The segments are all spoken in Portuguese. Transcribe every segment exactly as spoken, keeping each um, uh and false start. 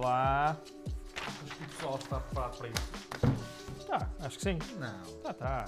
lá. Acho que o pessoal está preparado para isso. Tá, acho que sim. Não. Tá, tá.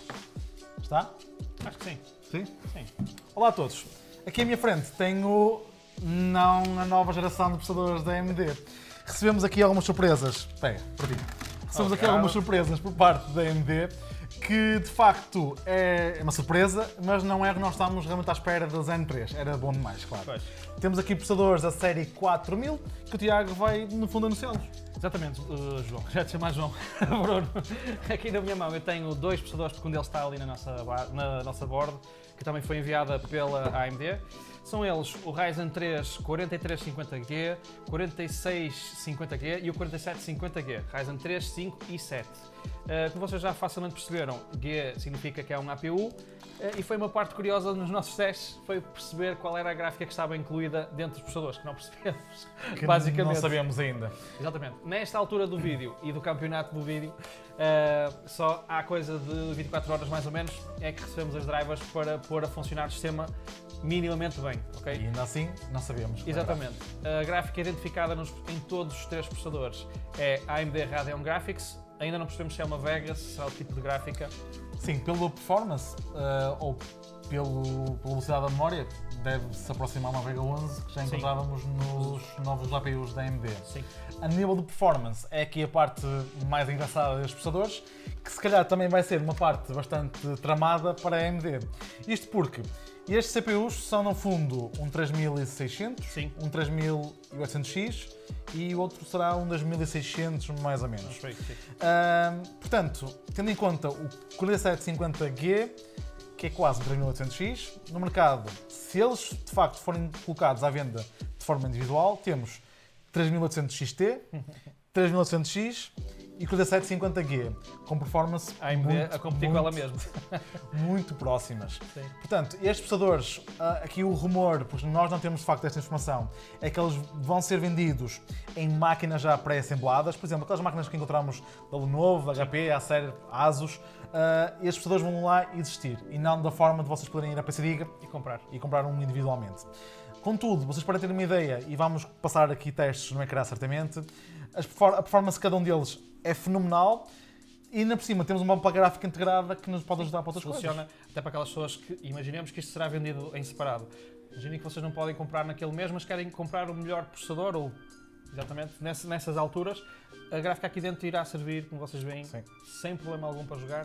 Está? Acho que sim. Sim? Sim. Olá a todos. Aqui à minha frente tenho não a nova geração de processadores da A M D. Recebemos aqui algumas surpresas. Pega, para ti. Recebemos aqui algumas surpresas por parte da A M D, que de facto é uma surpresa, mas não é que nós estávamos realmente à espera da Zen três. Era bom demais, claro. Pois. Temos aqui processadores da série quatro mil, que o Tiago vai, no fundo, anunciá-los. Exatamente, uh, João. Já te chamar João. Bruno. Aqui na minha mão eu tenho dois processadores, porque um deles está ali na nossa, na nossa board, que também foi enviada pela A M D. São eles o Ryzen três quarenta e três cinquenta G, quarenta e seis cinquenta G e o quarenta e sete cinquenta G. Ryzen três, cinco e sete. Uh, como vocês já facilmente perceberam, G significa que é um A P U, uh, e foi uma parte curiosa nos nossos testes, foi perceber qual era a gráfica que estava incluída dentro dos processadores, que não percebemos, Que basicamente. não sabemos ainda. Exatamente. Nesta altura do vídeo e do campeonato do vídeo, uh, só há coisa de vinte e quatro horas mais ou menos, é que recebemos as drivers para pôr a funcionar o sistema minimamente bem, ok? E ainda assim, não sabemos. Exatamente. A gráfica identificada nos, em todos os três processadores é A M D Radeon Graphics. Ainda não percebemos se é uma Vega, se será o tipo de gráfica. Sim, pela performance uh, ou pelo, pela velocidade da memória, deve-se aproximar uma Vega onze, que já encontrávamos nos novos A P Us da A M D. Sim. A nível de performance, é aqui a parte mais engraçada dos processadores, que se calhar também vai ser uma parte bastante tramada para a A M D. Isto porque estes C P Us são, no fundo, um três mil e seiscentos, Sim. um três mil e oitocentos X e o outro será um dois mil e seiscentos, mais ou menos. Sim. Uh, portanto, tendo em conta o quarenta e sete cinquenta G, que é quase um três mil e oitocentos X, no mercado, se eles de facto forem colocados à venda de forma individual, temos três mil e oitocentos X T, três mil e oitocentos X e quarenta e sete cinquenta G, com performance A M D muito, a competir muito, com ela mesma. muito próximas. Sim. Portanto, estes processadores, aqui o rumor, porque nós não temos de facto esta informação, é que eles vão ser vendidos em máquinas já pré-assembladas, por exemplo, aquelas máquinas que encontramos da Lenovo, da H P, Acer, Asus, uh, estes processadores vão lá existir e não da forma de vocês poderem ir à P C Diga E comprar. e comprar um individualmente. Contudo, vocês podem ter uma ideia, e vamos passar aqui testes no ecrã certamente, a performance de cada um deles é fenomenal e ainda por cima temos uma placa gráfica integrada que nos pode ajudar para outras Funciona coisas. até para aquelas pessoas que imaginemos que isto será vendido em separado. Imaginem que vocês não podem comprar naquele mês, mas querem comprar o melhor processador ou exatamente nessas, nessas alturas. A gráfica aqui dentro irá servir, como vocês veem, Sim. sem problema algum para jogar.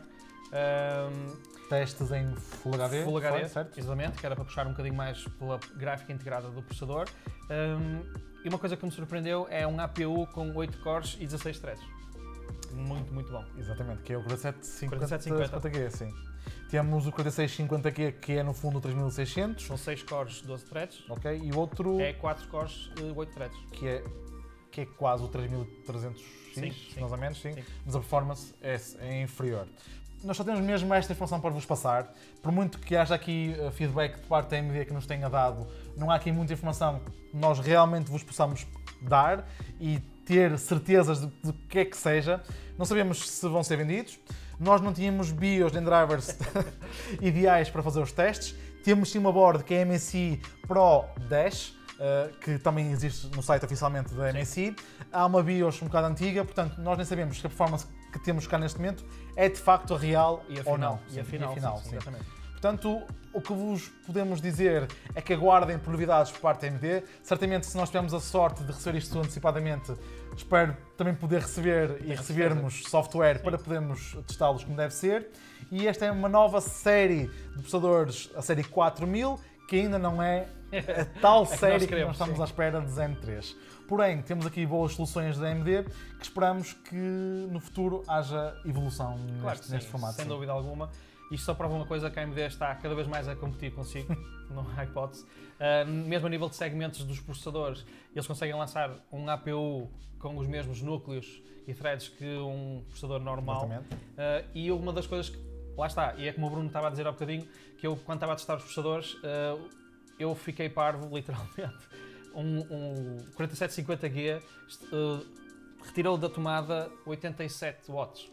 Um, Testes em Full H D, Full H D, foi, certo? exatamente, que era para puxar um bocadinho mais pela gráfica integrada do processador. Um, e uma coisa que me surpreendeu é um A P U com oito cores e dezasseis threads. Muito, muito bom. Exatamente, que é o quarenta e sete cinquenta G, sim. Temos o quarenta e seis cinquenta G, que é no fundo o três mil e seiscentos. São seis cores, doze threads. Ok, e o outro É quatro cores, oito threads. que é, que é quase o três mil e trezentos X, Sim, sim. mais ou menos, sim. Sim. Mas a performance é, é inferior. Nós só temos mesmo esta informação para vos passar. Por muito que haja aqui uh, feedback de parte da A M D que nos tenha dado, não há aqui muita informação que nós realmente vos possamos dar e ter certezas de, de que é que seja. Não sabemos se vão ser vendidos. Nós não tínhamos BIOS nem drivers ideais para fazer os testes. Temos sim uma board que é a M S I Pro dez, uh, que também existe no site oficialmente da M S I. Sim. Há uma BIOS um bocado antiga, portanto nós nem sabemos se a performance que temos cá neste momento é de facto a real E a ou final. não. E a final, e a final sim, sim. exatamente. Portanto, o que vos podemos dizer é que aguardem por novidades por parte da A M D. Certamente, se nós tivermos a sorte de receber isto antecipadamente, espero também poder receber e recebermos software para podermos testá-los como deve ser. E esta é uma nova série de processadores, a série quatro mil, que ainda não é a tal é que série nós que queremos, nós estamos sim. à espera de Zen três. Porém, temos aqui boas soluções da A M D que esperamos que no futuro haja evolução Claro neste, que sim, neste formato. sem sim. dúvida alguma. Isto só prova uma coisa, que a A M D está cada vez mais a competir consigo, não há hipótese. Uh, mesmo a nível de segmentos dos processadores, eles conseguem lançar um A P U com os mesmos núcleos e threads que um processador normal. Uh, e uma das coisas que, lá está, e é como o Bruno estava a dizer há bocadinho, que eu quando estava a testar os processadores, uh, eu fiquei parvo, literalmente. Um, um quarenta e sete cinquenta G uh, retirou da tomada oitenta e sete watts.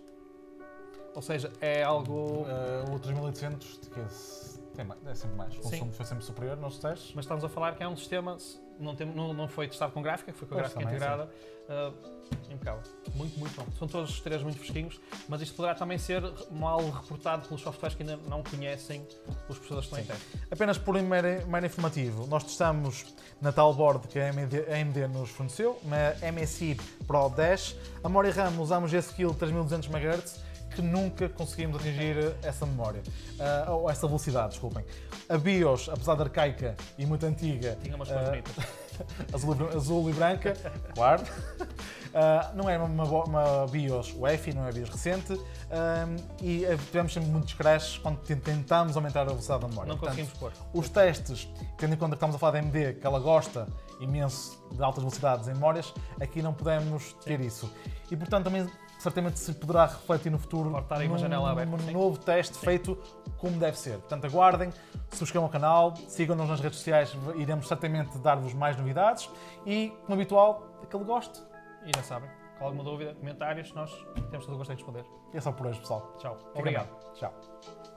Ou seja, é algo... Uh, o três mil e oitocentos que é, tem mais, é sempre mais. O consumo foi sempre superior nos testes. Mas estamos a falar que é um sistema não, tem, não, não foi testado com gráfica, foi com a Pois, gráfica também, integrada. Uh, impecável. Muito, muito bom. São todos os três muito fresquinhos, mas isto poderá também ser mal reportado pelos softwares que ainda não conhecem os processadores que estão em teste. Apenas por mero, mero informativo, nós testamos na tal board que a AMD, a AMD nos forneceu, na M S I Pro dez. A memória RAM usamos G-Skill três mil e duzentos megahertz, que nunca conseguimos atingir essa memória, uh, ou essa velocidade, desculpem. A BIOS, apesar de arcaica e muito antiga, Tinha umas cores uh, bonitas. azul, e- azul e branca, claro. Uh, não é uma, bo- uma BIOS U E F I, não é BIOS recente, um, e uh, tivemos sempre muitos crashes quando t- tentámos aumentar a velocidade da memória. Não Portanto, conseguimos pôr. os testes, tendo em conta que estamos a falar da A M D, que ela gosta imenso de altas velocidades em memórias, aqui não podemos ter isso. E portanto também certamente se poderá refletir no futuro Pode estar aí uma num, janela aberta, num sim. novo teste feito como deve ser. Portanto, aguardem, subscrevam o canal, sigam-nos nas redes sociais, iremos certamente dar-vos mais novidades e, como habitual, aquele gosto. E já sabem, com alguma dúvida, comentários, nós temos todo o gosto em responder. E é só por hoje, pessoal. Tchau. Fiquem Obrigado. bem. Tchau.